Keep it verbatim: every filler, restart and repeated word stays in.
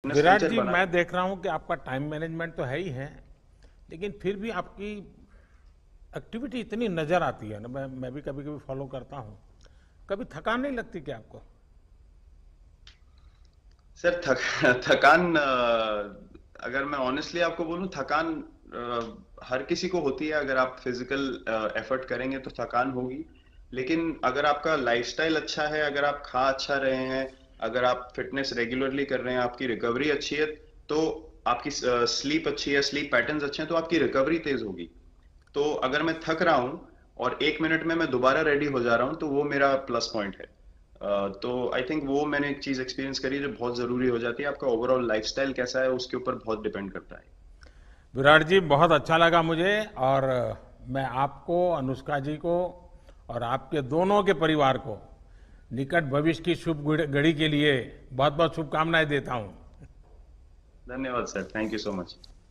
Virat future जी, बना। मैं देख रहा हूं कि आपका टाइम मैनेजमेंट तो है ही है, लेकिन फिर भी आपकी एक्टिविटी इतनी नजर आती है ना, मैं मैं भी कभी कभी फॉलो करता हूं। कभी थकान नहीं लगती क्या आपको? सर थक थकान अ, अगर मैं ऑनेस्टली आपको बोलूं, थकान अ, हर किसी को होती है। अगर आप फिजिकल एफर्ट करेंगे तो थकान होगी। लेकिन अगर आपका लाइफस्टाइल अच्छा है, अगर आप खा अच्छा रहे हैं, अगर आप फिटनेस रेगुलरली कर रहे हैं, आपकी रिकवरी अच्छी है, तो आपकी स्लीप अच्छी है, स्लीप पैटर्न्स अच्छे हैं, तो आपकी रिकवरी तेज होगी। तो अगर मैं थक रहा हूँ और एक मिनट में मैं दोबारा रेडी हो जा रहा हूँ, तो वो मेरा प्लस पॉइंट है। अ, तो आई थिंक वो मैंने एक चीज एक्सपीरियंस करी जो बहुत जरूरी हो जाती है। आपका ओवरऑल लाइफस्टाइल कैसा है उसके ऊपर बहुत डिपेंड करता है। विराट जी, बहुत अच्छा लगा मुझे। और मैं आपको, अनुष्का जी को और आपके दोनों के परिवार को निकट भविष्य की शुभ घड़ी के लिए बहुत बहुत शुभकामनाएं देता हूं। धन्यवाद sir, thank you so much.